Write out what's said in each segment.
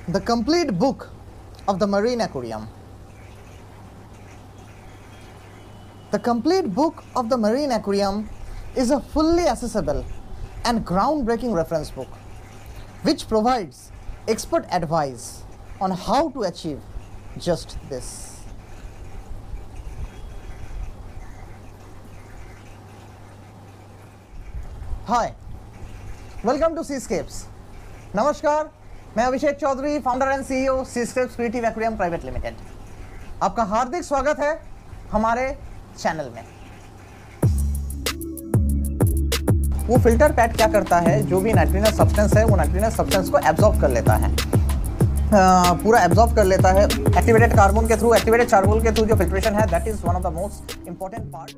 The complete book of the Marine Aquarium. The complete book of the Marine Aquarium is a fully accessible and groundbreaking reference book which provides expert advice on how to achieve just this. Hi, welcome to Seascapes. नमस्कार, मैं Abhishek Chaudhary, founder and CEO Seascapes creative aquarium private limited. आपका हार्दिक स्वागत है हमारे channel में। वो filter pad क्या करता है, जो भी नाइट्रोजनस सब्सटेंस है वो नाइट्रोजनस सब्सटेंस को एब्जॉर्ब कर लेता है, पूरा एब्जॉर्ब कर लेता है एक्टिवेटेड कार्बन के थ्रू, एक्टिवेटेड चारकोल के थ्रू। जो फिल्ट्रेशन है that is one of the most important part.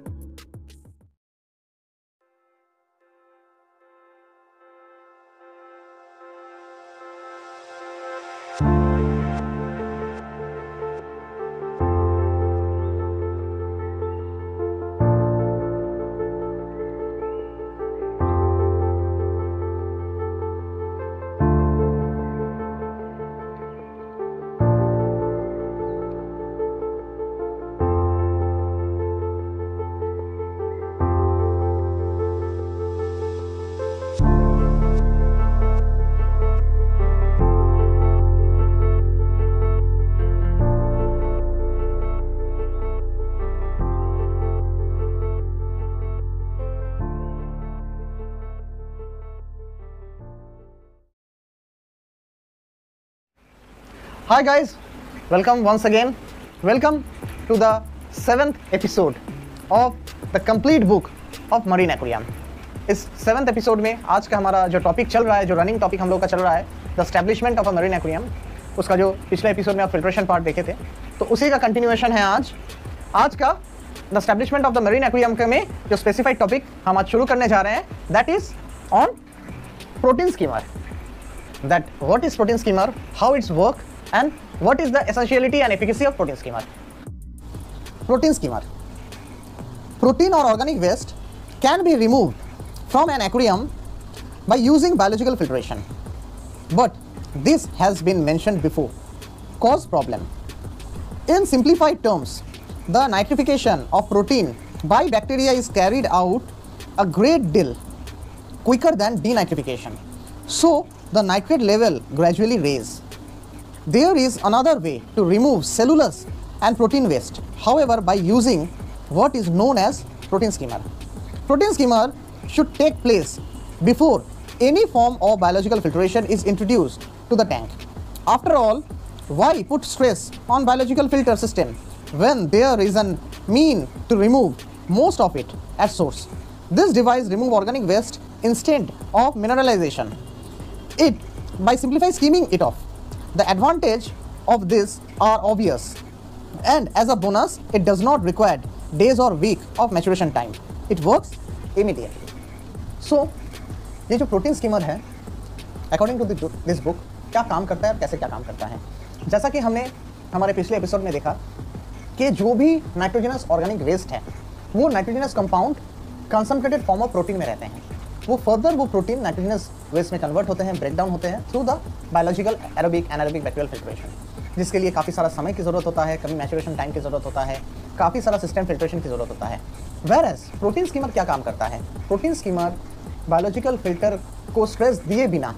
Hi guys, welcome once again. Welcome to the 7th episode of the complete book of Marine Aquarium. इस 7th episode में आज का हमारा जो topic चल रहा है, जो रनिंग टॉपिक हम लोग का चल रहा है, the establishment of a marine aquarium. उसका जो पिछले एपिसोड में आप फिल्ट्रेशन पार्ट देखे थे, तो उसी का कंटिन्यूएशन है आज का the establishment of the marine aquarium में जो स्पेसिफाइड टॉपिक हम आज शुरू करने जा रहे हैं, that is on protein skimmer. That what is protein skimmer, how its work and what is the essentiality and efficacy of protein skimmer. Protein skimmer. Protein or organic waste can be removed from an aquarium by using biological filtration, but this has been mentioned before cause problem. In simplified terms, the nitrification of protein by bacteria is carried out a great deal quicker than denitrification, so the nitrate level gradually raises. There is another way to remove cellulose and protein waste, however, by using what is known as protein skimmer. Protein skimmer should take place before any form of biological filtration is introduced to the tank. After all, why put stress on biological filter system when there is a mean to remove most of it at source? This device removes organic waste instead of mineralization it by simplify skimming it off. The advantage of this are obvious, and as a bonus, it does not require days or week of maturation time. It works immediately. So, ये जो protein skimmer है, according to this book, क्या काम करता है और कैसे क्या काम करता है? जैसा कि हमने हमारे पिछले एपिसोड में देखा कि जो भी नाइट्रोजनस ऑर्गेनिक वेस्ट है, वो nitrogenous compound concentrated form of protein में रहते हैं। वो फर्दर वो प्रोटीन नाइट्रोजनस वेस्ट में कन्वर्ट होते हैं, ब्रेक डाउन होते हैं through the biological aerobic anaerobic bacterial filtration, जिसके लिए काफ़ी सारा समय की ज़रूरत होता है, कभी मैचुरेशन टाइम की ज़रूरत होता है, काफ़ी सारा सिस्टम फिल्ट्रेशन की ज़रूरत होता है। वेयरएज प्रोटीन स्कीमर क्या काम करता है? प्रोटीन स्कीमर बायोलॉजिकल फिल्टर को स्ट्रेस दिए बिना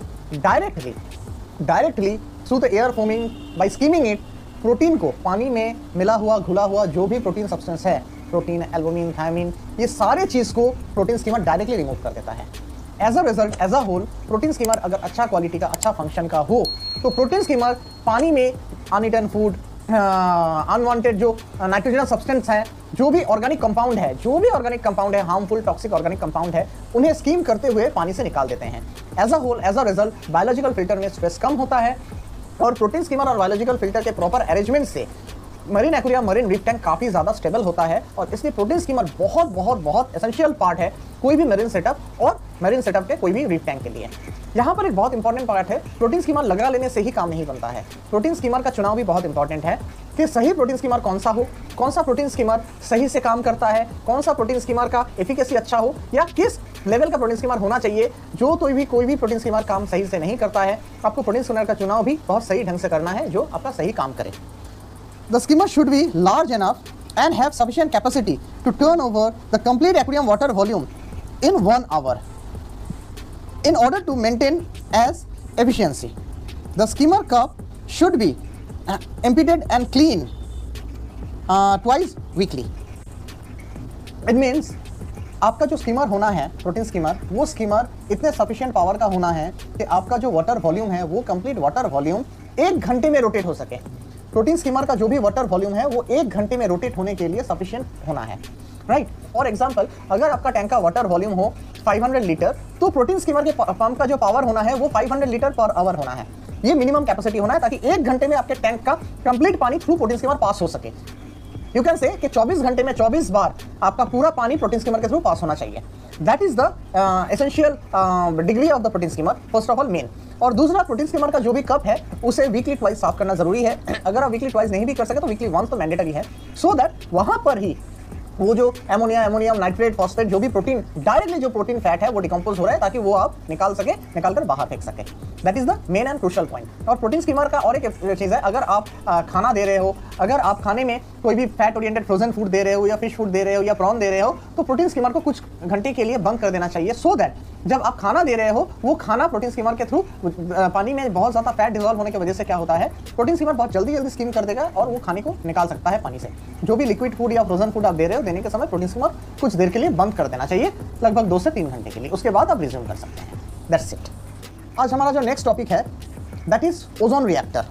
directly through the air foaming by skimming it, protein को पानी में मिला हुआ घुला हुआ जो भी प्रोटीन सब्सटेंस है, प्रोटीन, एल्बुमिन, थायमिन, ये सारे चीज़ को प्रोटीन स्कीमर डायरेक्टली रिमूव कर देता है। As a result, as a whole, protein skimmer अगर अच्छा क्वालिटी का, अच्छा फंक्शन का हो, तो प्रोटीन स्कीमर पानी में अनइटन फूड, अनवांटेड जो नाइट्रोजनस सब्सटेंस है, जो भी ऑर्गेनिक कंपाउंड है, हार्मफुल टॉक्सिक ऑर्गेनिक कंपाउंड है, उन्हें स्कीम करते हुए पानी से निकाल देते हैं। As a whole, as a result, biological filter में स्ट्रेस कम होता है, और प्रोटीन स्कीमर और बायोलॉजिकल फिल्टर के प्रॉपर अरेंजमेंट से marine aquarium, marine reef tank काफ़ी ज़्यादा स्टेबल होता है। और इसलिए प्रोटीन स्कीमर बहुत बहुत बहुत एसेंशियल पार्ट है कोई भी मरीन सेटअप और मरीन सेटअप के कोई भी रीफ टैंक के लिए। यहाँ पर एक बहुत इंपॉर्टेंट पार्ट है, प्रोटीन स्कीमर लगा लेने से ही काम नहीं बनता है। प्रोटीन स्कीमर का चुनाव भी बहुत इंपॉर्टेंट है। कि सही प्रोटीन स्कीमर कौन सा हो, कौन सा प्रोटीन स्कीमर सही से काम करता है, कौन सा प्रोटीन स्कीमर का एफिकेसी अच्छा हो, या किस लेवल का प्रोटीन स्कीमर होना चाहिए। जो कोई भी प्रोटीन स्कीमर काम सही से नहीं करता है, आपको प्रोटीन स्कीमर का चुनाव भी बहुत सही ढंग से करना है जो आपका सही काम करे। The skimmer should be large enough and have sufficient capacity to turn over the complete aquarium water volume in 1 hour in order to maintain as efficiency. The skimmer cup should be emptied and cleaned twice weekly. It means आपका जो skimmer होना है, protein skimmer, वो skimmer इतने sufficient power का होना है कि आपका जो वाटर वॉल्यूम है वो कंप्लीट वाटर वॉल्यूम 1 घंटे में रोटेट हो सके। प्रोटीन स्कीमर का जो भी वाटर वॉल्यूम है वो 1 घंटे में रोटेट होने के लिए सफिशिएंट होना है, राइट। फॉर एग्जांपल, अगर आपका टैंक का वाटर वॉल्यूम हो 500 लीटर, तो प्रोटीन स्कीमर के पंप का जो पावर होना है वो 500 लीटर पर आवर होना है। ये मिनिमम कैपेसिटी होना है ताकि 1 घंटे में आपके टैंक का कंप्लीट पानी थ्रू प्रोटीन स्कीमर पास हो सके। यू कैन से कि 24 घंटे में 24 बार आपका पूरा पानी प्रोटीन स्कीमर के थ्रू पास होना चाहिए। That is the essential degree of the protein skimmer, first of all main. और दूसरा, प्रोटीन स्कीमर का जो भी कप है उसे वीकली ट्वाइस साफ करना जरूरी है। अगर आप वीकली ट्वाइस नहीं भी कर सके तो वीकली वंस तो मैंडेटरी है, सो दैट वहां पर ही वो जो एमोनियम नाइट्रेट फॉस्फेट जो भी प्रोटीन डायरेक्टली जो प्रोटीन फैट है वो डिकम्पोज हो रहा है ताकि वो आप निकाल कर बाहर फेंक सके। That is the main and crucial point. और प्रोटीन स्कीमर का और एक चीज़ है, अगर आप खाना दे रहे हो, अगर आप खाने में कोई भी फैट ओरिएंटेड फ्रोजन फूड दे रहे हो या फिश फूड दे रहे हो या प्रॉन दे रहे हो, तो प्रोटीन स्कीमर को कुछ घंटे के लिए बंद कर देना चाहिए, सो दैट जब आप खाना दे रहे हो वो खाना प्रोटीन स्कीमर के थ्रू पानी में बहुत ज़्यादा फैट डिजॉल्व होने की वजह से क्या होता है, प्रोटीन स्कीमर बहुत जल्दी स्कीम कर देगा और वो खाने को निकाल सकता है पानी से। जो भी लिक्विड फूड या फ्रोजन फूड आप दे रहे हो, देने के समय प्रोटीन स्कीमर कुछ देर के लिए बंद कर देना चाहिए, लगभग 2 से 3 घंटे के लिए। उसके बाद आप रिज्यूम कर सकते हैं। That's it. आज हमारा जो नेक्स्ट टॉपिक है that is ozone reactor.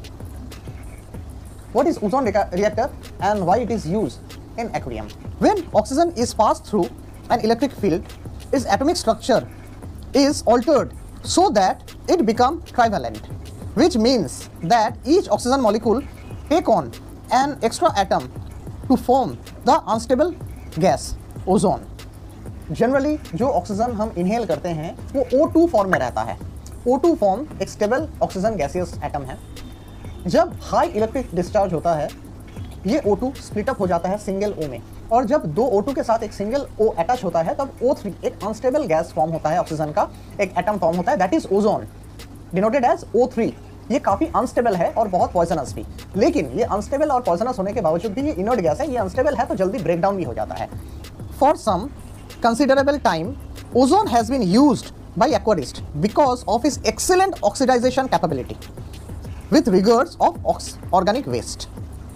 What is ozone reactor and why it is used in aquarium? When oxygen is passed through an electric field, its atomic structure is altered so that it becomes trivalent, which means that each oxygen molecule take on an extra atom to form the unstable gas ozone. Generally जो oxygen हम inhale करते हैं वो O2 form में रहता है। O2 form एक stable oxygen gaseous atom है। जब हाई इलेक्ट्रिक डिस्चार्ज होता है ये O2 स्प्लिट अप हो जाता है सिंगल O में, और जब 2 O2 के साथ एक सिंगल O अटैच होता है तब O3 एक अनस्टेबल गैस फॉर्म होता है, ऑक्सीजन का एक एटम फॉर्म होता है, that is ozone, denoted as O3। ये काफ़ी अनस्टेबल है और बहुत पॉइजनस भी, लेकिन ये अनस्टेबल और पॉइजनस होने के बावजूद भी ये इनर्ट गैस है, ये अनस्टेबल है तो जल्दी ब्रेक डाउन भी हो जाता है। For some considerable time ozone has been used by aquarist because of its excellent oxidization capability with regards of organic waste.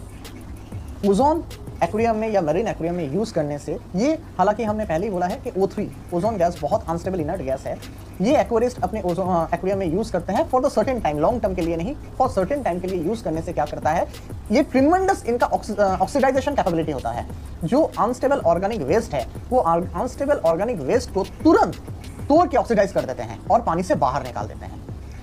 Ozone aquarium में या मरीन एक्वेरियम में यूज करने से ये, हालांकि हमने पहले ही बोला है कि O3 ओजोन गैस बहुत अनस्टेबल इनर्ट गैस है, ये एक्वेरिस्ट अपने ओजोन एक्वेरियम में यूज करते हैं for the certain time, long term के लिए नहीं, फॉर सर्टेन टाइम के लिए यूज करने से क्या करता है, ये ट्रिमेंडस इनका ऑक्सीडाइजेशन कैपेबिलिटी होता है। जो अनस्टेबल ऑर्गेनिक वेस्ट है वो अनस्टेबल ऑर्गेनिक वेस्ट को तुरंत तोड़ के ऑक्सीडाइज कर देते हैं और पानी से बाहर निकाल देते हैं।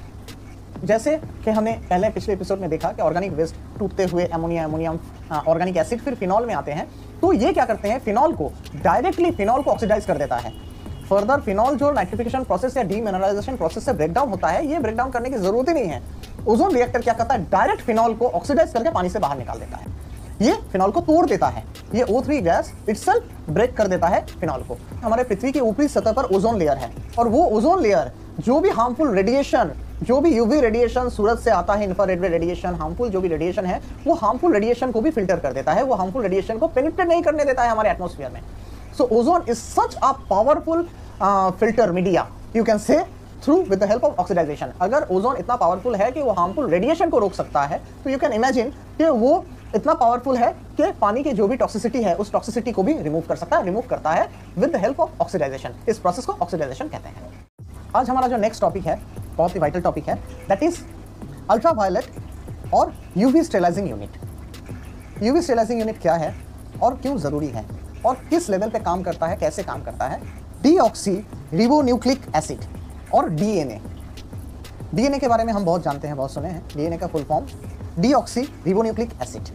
जैसे कि हमने पहले पिछले एपिसोड में देखा कि ऑर्गेनिक वेस्ट टूटते हुए एमोनियम ऑर्गेनिक एसिड फिर फिनॉल में आते हैं, तो ये क्या करते हैं, फिनॉल को ऑक्सीडाइज कर देता है। फर्दर फिनॉल जो नाइट्रिफिकेशन प्रोसेस या डीमिनरलाइजेशन प्रोसेस से ब्रेकडाउन होता है, ये ब्रेकडाउन करने की जरूरत ही नहीं है। ओजोन रिएक्टर क्या करता है, डायरेक्ट फिनॉल को ऑक्सीडाइज करके पानी से बाहर निकाल देता है, ये फिनॉल को तोड़ देता है, ये O3 गैस इटसेल्फ ब्रेक कर देता है फिनॉल को। हमारे पृथ्वी की ऊपरी सतह पर ओजोन लेयर है और वो ओजोन लेयर जो भी हार्मफुल रेडिएशन, जो भी यूवी रेडिएशन सूरज से आता है, इंफ्रारेड रेडिएशन, हार्मफुल जो भी रेडिएशन है, वो हार्मफुल रेडिएशन को भी फिल्टर कर देता है, वो हार्मफुल रेडिएशन को पेनिट्रेट नहीं करने देता है हमारे एटमॉस्फेयर में। So ozone is such a powerful filter media, you can say, through with the help of oxidization. अगर ओजोन इतना पावरफुल है कि वो हार्मफुल रेडिएशन को रोक सकता है, तो यू कैन इमेजिन कि वो इतना पावरफुल है कि पानी की जो भी टॉक्सिसिटी है उस टॉक्सिसिटी को भी रिमूव कर सकता है, रिमूव करता है with the help of oxidization. इस प्रोसेस को ऑक्सीडाइजेशन कहते हैं। आज हमारा जो नेक्स्ट टॉपिक है बहुत ही वाइटल टॉपिक है, दैट इज अल्ट्रावायलेट और UV sterilizing unit. UV sterilizing unit क्या है और क्यों ज़रूरी है और किस लेवल पे काम करता है, कैसे काम करता है। डीऑक्सी रिबोन्यूक्लिक एसिड और डीएनए। डीएनए के बारे में हम बहुत जानते हैं, बहुत सुने हैं। डीएनए का full form deoxyribonucleic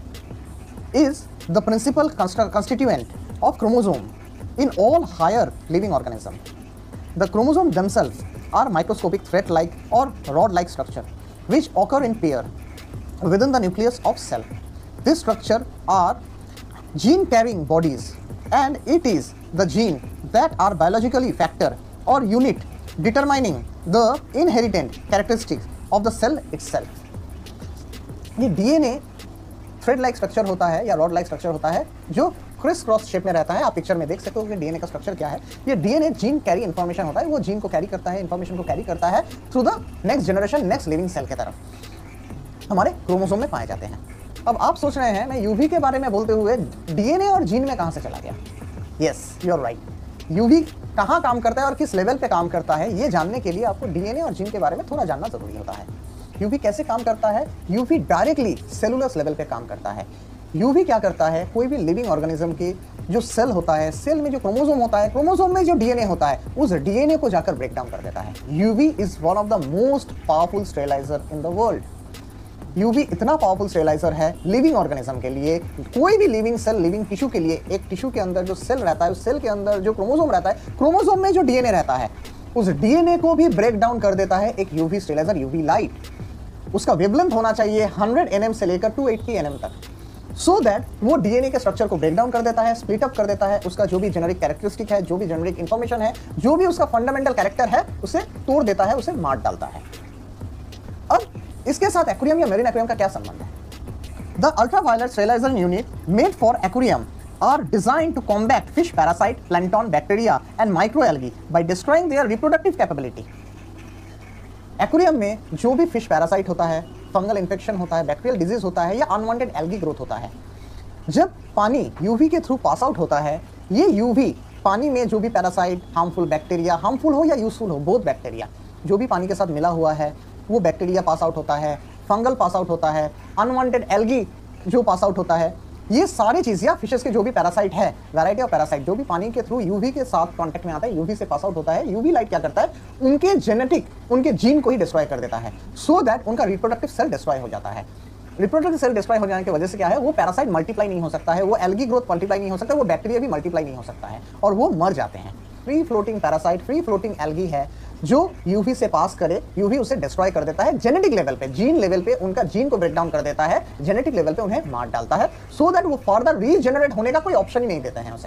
acid is the principal constituent of chromosome in all higher living organisms. The chromosomes themselves are microscopic thread-like or rod-like structure which occur in pair within the nucleus of cell. This structure are gene carrying bodies, and it is the gene that are biologically factor or unit determining the inherent characteristics of the cell itself. ये DNA thread like structure होता है या rod like structure होता है जो criss cross shape में रहता है। आप पिक्चर में देख सकते हो कि डीएनए का स्ट्रक्चर क्या है। ये डीएनए जीन कैरी इंफॉर्मेशन होता है, वो जीन को कैरी करता है, इंफॉर्मेशन को कैरी करता है through the next generation, next living cell के तरफ हमारे क्रोमोसोम में पाए जाते हैं। अब आप सोच रहे हैं मैं यूवी के बारे में बोलते हुए डीएनए और जीन में कहां से चला गया। Yes, you are right. UV कहां काम करता है और किस लेवल पे काम करता है, ये जानने के लिए आपको डीएनए और जीन के बारे में थोड़ा जानना जरूरी होता है। यूवी कैसे काम करता है? यूवी डायरेक्टली सेलुलर लेवल पे काम करता है। यूवी क्या करता है, कोई भी लिविंग ऑर्गेनिज्म की जो सेल होता है, सेल में जो क्रोमोसोम होता है, क्रोमोसोम में जो डीएनए होता है, उस डीएनए को जाकर ब्रेक डाउन कर देता है। UV is one of the most powerful sterilizer in the world. UV इतना पावरफुल स्टेरिलाइजर है लिविंग ऑर्गेनिज्म के लिए। कोई भी लिविंग सेल, लिविंग टिश्यू के लिए, एक टिश्यू के अंदर जो सेल रहता है, उस सेल के अंदर जो क्रोमोसोम रहता है, क्रोमोसोम में जो डीएनए रहता है, उस डीएनए को भी ब्रेक डाउन कर देता है एक यूवी स्टेरिलाइजर, यूवी लाइट। उसका वेवलेंथ होना चाहिए 100 nm से लेकर 280 nm तक, सो दैट वो डीएनए के स्ट्रक्चर को ब्रेक डाउन कर देता है, स्प्लिट अप कर देता है, उसका जो भी जेनेरिक कैरेक्टरिस्टिक है, जो भी जेनेरिक इंफॉर्मेशन है, जो भी उसका फंडामेंटल कैरेक्टर है, उसे तोड़ देता है, उसे मार डालता है। अब इसके साथ एक्वेरियम या मेरीन एक्वेरियम का क्या संबंध है? The ultraviolet sterilization unit made for aquarium are designed to combat fish parasite, plankton, bacteria and microalgae by destroying their reproductive capability. Aquarium में जो भी फिश पैरासाइट होता है, फंगल इन्फेक्शन होता है, बैक्टीरियल डिजीज होता है या अनवांटेड एल्गी ग्रोथ होता है, जब पानी यूवी के थ्रू पास आउट होता है, ये यूवी पानी में जो भी पैरासाइट, हार्मफुल बैक्टीरिया, हार्मफुल हो या यूजफुल हो, बोथ बैक्टीरिया जो भी पानी के साथ मिला हुआ है, वो बैक्टीरिया पास आउट होता है, फंगल पास आउट होता है, अनवांटेड एल्गी जो पास आउट होता है, ये सारी चीज़ या फिशेस के जो भी पैरासाइट है, वैरायटी ऑफ पैरासाइट जो भी पानी के थ्रू यूवी के साथ कांटेक्ट में आता है, यूवी से पास आउट होता है, यूवी लाइट क्या करता है, उनके जेनेटिक, उनके जीन को ही डिस्ट्रॉय कर देता है, सो दैट उनका रिप्रोडक्टिव सेल डिस्ट्रॉय हो जाता है। रिप्रोडक्टिव सेल डिस्ट्रॉय हो जाने की वजह से क्या है, वो पैरासाइट मल्टीप्लाई नहीं हो सकता है, वो एल्गी ग्रोथ मल्टीप्लाई नहीं हो सकता, वो बैक्टीरिया भी मल्टीप्लाई नहीं हो सकता है और वो मर जाते हैं। Free floating parasite, free floating algae है जो यूवी से पास करे, यूवी उसे डिस्ट्रॉय कर देता है जेनेटिक लेवल पे, जीन लेवल पे उनका जीन को ब्रेक डाउन कर देता है, जेनेटिक लेवल पे उन्हें मार डालता है, सो दैट वो फर्दर रीजनरेट होने का कोई ऑप्शन ही नहीं देते हैं उसे।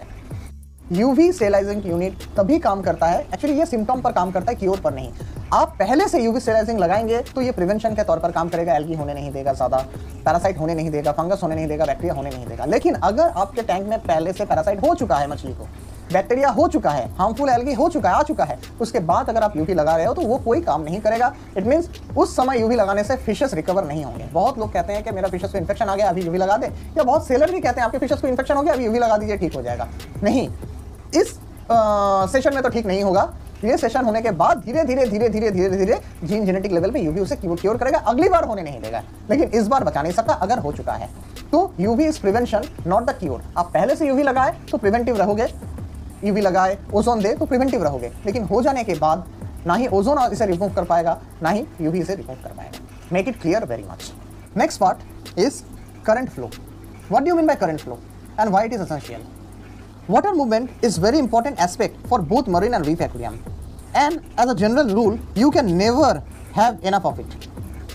यूवी स्टेरिलाइजिंग यूनिट तभी काम करता है, एक्चुअली ये सिम्टम पर काम करता है, क्योर पर नहीं। आप पहले से यूवी स्टेरिलाइजिंग लगाएंगे तो ये प्रिवेंशन के तौर पर काम करेगा, एल्गी होने नहीं देगा, ज़्यादा पैरासाइट होने नहीं देगा, फंगस होने नहीं देगा, बैक्टीरिया होने नहीं देगा। लेकिन अगर आपके टैंक में पहले से पैरासाइट हो चुका है, मछली को बैक्टीरिया हो चुका है, हार्मफुल एल्गी हो चुका है, आ चुका है, उसके बाद अगर आप यूवी लगा रहे हो तो वो कोई काम नहीं करेगा। इट मींस उस समय यूवी लगाने से फिशेस रिकवर नहीं होंगे। बहुत लोग कहते हैं कि मेरा फिशेस को इन्फेक्शन आ गया, अभी यूवी लगा दे, या बहुत सेलर भी कहते हैं आपके फिशेस को इन्फेक्शन हो गया, अभी यूवी लगा दीजिए, ठीक हो जाएगा। नहीं, इस सेशन में तो ठीक नहीं होगा। ये सेशन होने के बाद धीरे धीरे धीरे धीरे धीरे धीरे जीन जेनेटिक लेवल पे यूवी उसे क्योर करेगा, अगली बार होने नहीं देगा, लेकिन इस बार बचा नहीं सकता अगर हो चुका है। तो UV is prevention not the cure. आप पहले से यूवी लगाए तो प्रिवेंटिव रहोगे, यूवी लगाए, ओजोन दे तो प्रिवेंटिव रहोगे, लेकिन हो जाने के बाद ना ही ओजोन इसे रिमूव कर पाएगा, ना ही यूवी इसे रिमूव कर पाएगा। Make it clear very much. Next part is current flow. What do you mean by current flow and why it is essential? Water movement is very important aspect for both marine and reef aquarium, and as a general rule you can never have enough of it.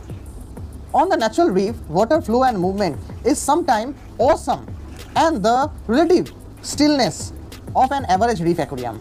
On the natural reef, water flow and movement is sometimes awesome, and the relative stillness of an average reef aquarium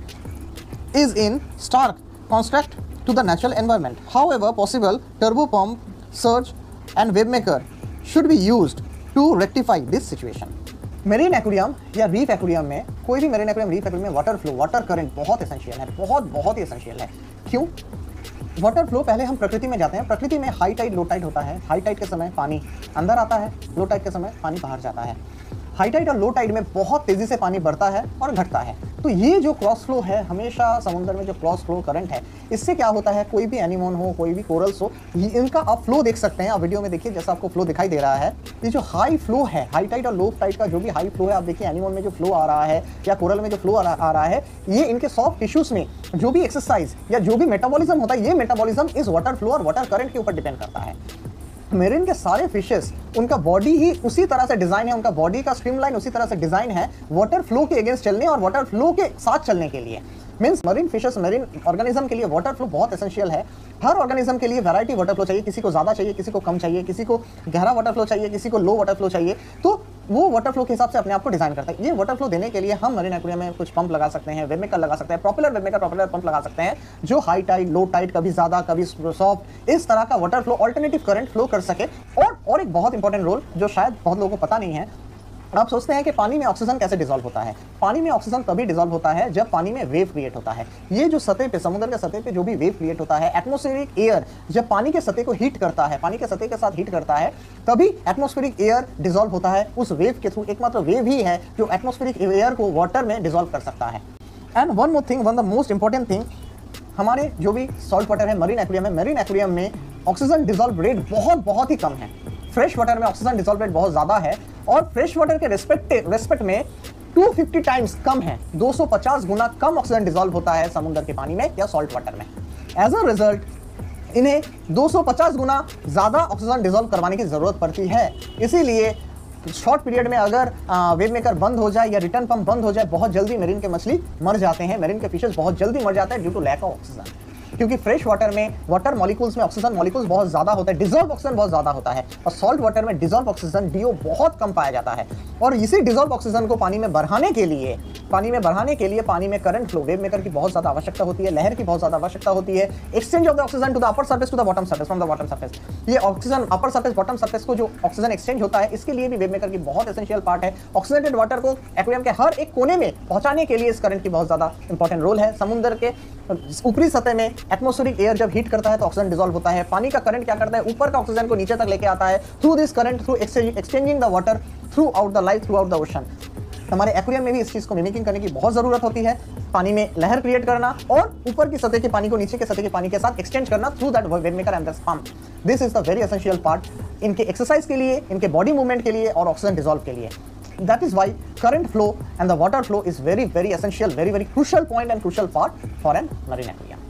is in stark contrast to the natural environment. However, possible turbo pump, surge and wave maker should be used to rectify this situation. Marine aquarium या reef aquarium में, कोई भी marine aquarium, reef aquarium में water flow, water current बहुत essential है, बहुत ही essential है। क्यों? वाटर फ्लो, पहले हम प्रकृति में जाते हैं। प्रकृति में हाई टाइड, लो टाइड होता है। हाई टाइड के समय पानी अंदर आता है, लो टाइड के समय पानी बाहर जाता है। हाई टाइड और लो टाइड में बहुत तेज़ी से पानी बढ़ता है और घटता है। तो ये जो क्रॉस फ्लो है, हमेशा समुद्र में जो क्रॉस फ्लो करंट है, इससे क्या होता है, कोई भी एनिमोन हो, कोई भी कोरल्स हो, इनका आप फ्लो देख सकते हैं। आप वीडियो में देखिए, जैसा आपको फ्लो दिखाई दे रहा है, ये जो हाई फ्लो है, हाई टाइड और लो टाइड का जो भी हाई फ्लो है, आप देखिए एनिमोन में जो फ्लो आ रहा है या कोरल में जो फ्लो आ रहा है, ये इनके सॉफ्ट टिश्यूज में जो भी एक्सरसाइज या जो भी मेटाबॉलिज्म होता है, ये मेटाबॉलिज्म इस वाटर फ्लो और वाटर करंट के ऊपर डिपेंड करता है। मेरिन के सारे फिशेस, उनका बॉडी ही उसी तरह से डिजाइन है, उनका बॉडी का स्ट्रीमलाइन उसी तरह से डिजाइन है वाटर फ्लो के अगेंस्ट चलने और वाटर फ्लो के साथ चलने के लिए। Means marine fishes, marine organism के लिए वाटर फ्लो बहुत एसेंशियल है। हर ऑर्गेनिज्म के लिए वैरायटी वाटर फ्लो चाहिए, किसी को ज़्यादा चाहिए, किसी को कम चाहिए, किसी को गहरा वाटर फ्लो चाहिए, किसी को लो वाटर फ्लो चाहिए। तो वो वाटर फ्लो के हिसाब से अपने आप को डिजाइन करता है। ये वाटर फ्लो देने के लिए हम मरीन एक्वेरियम में कुछ पंप लगा सकते हैं, वेब मेकर लगा सकते हैं, प्रोपेलर पंप लगा सकते हैं, जो हाई टाइड, लो टाइड, कभी ज़्यादा कभी सॉफ्ट, इस तरह का water flow, alternative current flow कर सके। और एक बहुत इंपॉर्टेंट रोल जो शायद बहुत लोगों को पता नहीं है, आप सोचते हैं कि पानी में ऑक्सीजन कैसे डिसॉल्व होता है। पानी में ऑक्सीजन तभी डिसॉल्व होता है जब पानी में वेव क्रिएट होता है। ये जो सतह पे, समुद्र के सतह पे जो भी वेव क्रिएट होता है, एटमॉस्फेरिक एयर जब पानी के सतह को हीट करता है, पानी के सतह के साथ हीट करता है, तभी एटमॉस्फेरिक एयर डिसॉल्व होता है उस वेव के थ्रू। एकमात्र वेव ही है जो एटमॉस्फेरिक एयर को वाटर में डिसॉल्व कर सकता है। And one more thing, one the most important thing, हमारे जो भी सॉल्ट वाटर है, मरीन एक्वेरियम है, मरीन एक्वेरियम में ऑक्सीजन डिसॉल्व रेट बहुत ही कम है। फ्रेश वाटर में ऑक्सीजन डिसॉल्व रेट बहुत ज़्यादा है और फ्रेश वाटर के रेस्पेक्ट में 250 टाइम्स कम है, 250 गुना कम ऑक्सीजन डिसॉल्व होता है समुद्र के पानी में या सॉल्ट वाटर में। एज अ रिजल्ट इन्हें 250 गुना ज़्यादा ऑक्सीजन डिसॉल्व करवाने की ज़रूरत पड़ती है। इसीलिए शॉर्ट पीरियड में अगर वेव मेकर बंद हो जाए या रिटर्न पंप बंद हो जाए, बहुत जल्दी मेरिन के मछली मर जाते हैं, मेरिन के फिशेस बहुत जल्दी मर जाते हैं due to lack of oxygen. क्योंकि फ्रेश वाटर में वाटर मॉलिक्यूल्स में ऑक्सीजन मॉलिक्यूल्स बहुत ज़्यादा होता है, डिसॉल्व ऑक्सीजन बहुत ज़्यादा होता है, और सॉल्ट वाटर में डिसॉल्व ऑक्सीजन डीओ बहुत कम पाया जाता है। और इसी डिसॉल्व ऑक्सीजन को पानी में बढ़ाने के लिए पानी में करंट फ्लो, वेव मेकर की बहुत ज़्यादा आवश्यकता होती है, लहर की बहुत ज़्यादा आवश्यकता होती है, exchange of the oxygen to the upper surface to the bottom surface, from the bottom surface. ये oxygen upper surface bottom surface को जो ऑक्सीजन एक्सचेंज होता है, इसके लिए भी वेव मेकर की बहुत एसेंशियल पार्ट है। ऑक्सीजनेटेड वाटर को एक्वेरियम के हर एक कोने में पहुंचाने के लिए इस करंट की बहुत ज़्यादा इंपॉर्टेंट रोल है। समुद्र के ऊपरी सतह में एटमॉस्फेरिक एयर जब हीट करता है तो ऑक्सीजन डिसॉल्व होता है। पानी का करंट क्या करता है, ऊपर का ऑक्सीजन को नीचे तक लेके आता है through this current, through exchanging the water throughout the life, throughout the ocean. हमारे एक्वेरियम में भी इस चीज़ को मिमिकिंग करने की बहुत ज़रूरत होती है, पानी में लहर क्रिएट करना और ऊपर की सतह के पानी को नीचे के सतह के पानी के साथ एक्सचेंज करना through that wave maker and this pump. This is the very essential part इनके एक्सरसाइज के लिए, इनके बॉडी मूवमेंट के लिए और ऑक्सीजन डिसॉल्व के लिए। That is why current flow and the water flow is very essential, very crucial point and crucial part for an marine aquarium.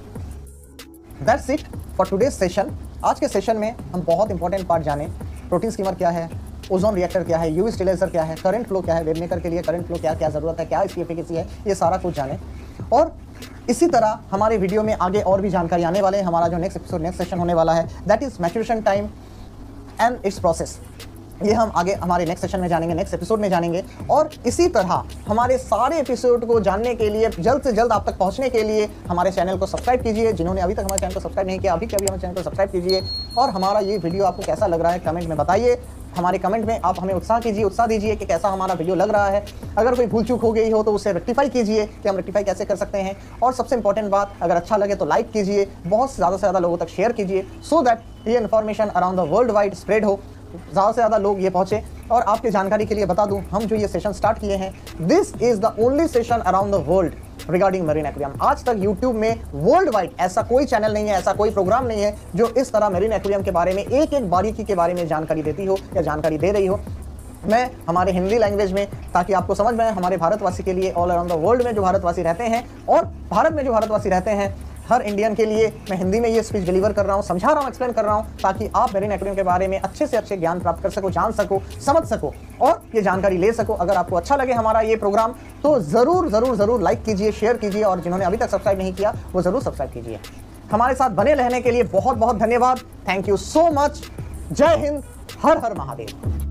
That's it for today's session. आज के session में हम बहुत इंपॉर्टेंट पार्ट जाने, protein skimmer क्या है, ozone reactor क्या है, यूवी स्टेबलाइजर क्या है, करंट फ्लो क्या है, वेव मेकर के लिए करंट फ्लो क्या ज़रूरत है, क्या इसकी एफिकेसी है, ये सारा कुछ जाने। और इसी तरह हमारे वीडियो में आगे और भी जानकारी आने वाले हैं। हमारा जो नेक्स्ट एपिसोड, नेक्स्ट सेशन होने वाला है, that is maturation time and its process. ये हम आगे हमारे नेक्स्ट सेशन में जानेंगे, नेक्स्ट एपिसोड में जानेंगे। और इसी तरह हमारे सारे एपिसोड को जानने के लिए, जल्द से जल्द आप तक पहुंचने के लिए हमारे चैनल को सब्सक्राइब कीजिए। जिन्होंने अभी तक हमारे चैनल को सब्सक्राइब नहीं किया, अभी के अभी हमारे चैनल को सब्सक्राइब कीजिए। और हमारा ये वीडियो आपको कैसा लग रहा है कमेंट में बताइए। हमारे कमेंट में आप हमें उत्साह दीजिए कि कैसा हमारा वीडियो लग रहा है। अगर कोई भूल चूक हो गई हो तो उसे रेक्टिफाई कीजिए कि हम रेक्टिफाई कैसे कर सकते हैं। और सबसे इंपॉर्टेंट बात, अगर अच्छा लगे तो लाइक कीजिए, बहुत ज़्यादा से ज़्यादा लोगों तक शेयर कीजिए, सो दैट ये information around the world wide spread हो, ज़्यादा से ज़्यादा लोग ये पहुँचे। और आपके जानकारी के लिए बता दूं, हम जो ये सेशन स्टार्ट किए हैं, this is the only session around the world regarding marine aquarium. आज तक यूट्यूब में वर्ल्ड वाइड ऐसा कोई चैनल नहीं है, ऐसा कोई प्रोग्राम नहीं है जो इस तरह मरीन एक्वेरियम के बारे में एक एक बारीकी के बारे में जानकारी देती हो या जानकारी दे रही हो। मैं हमारे हिंदी लैंग्वेज में, ताकि आपको समझ में आए, हमारे भारतवासी के लिए, ऑल अराउंड द वर्ल्ड में जो भारतवासी रहते हैं और भारत में जो भारतवासी रहते हैं, हर इंडियन के लिए मैं हिंदी में ये स्पीच डिलीवर कर रहा हूँ, समझा रहा हूँ, एक्सप्लेन कर रहा हूँ, ताकि आप मरीन एक्वेरियम के बारे में अच्छे से अच्छे ज्ञान प्राप्त कर सको, जान सको, समझ सको और ये जानकारी ले सको। अगर आपको अच्छा लगे हमारा ये प्रोग्राम तो ज़रूर लाइक कीजिए, शेयर कीजिए, और जिन्होंने अभी तक सब्सक्राइब नहीं किया वो ज़रूर सब्सक्राइब कीजिए। हमारे साथ बने रहने के लिए बहुत बहुत धन्यवाद। Thank you so much. जय हिंद, हर हर महादेव।